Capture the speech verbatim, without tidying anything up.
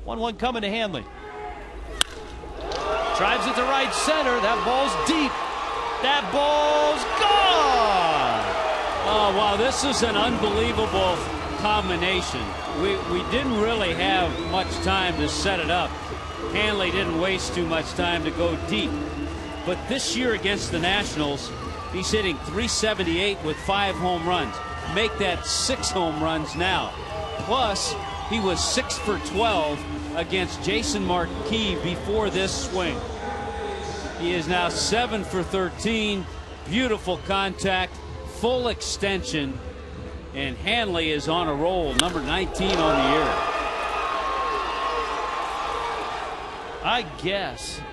one one coming to Hanley. Drives it to right center. That ball's deep. That ball's gone. Oh, wow, this is an unbelievable combination. We, we didn't really have much time to set it up. Hanley didn't waste too much time to go deep. But this year against the Nationals, he's hitting three seventy-eight with five home runs. Make that six home runs now. Plus, he was six for twelve against Jason Marquis before this swing. He is now seven for thirteen. Beautiful contact, full extension, and Hanley is on a roll, number nineteen on the year. I guess.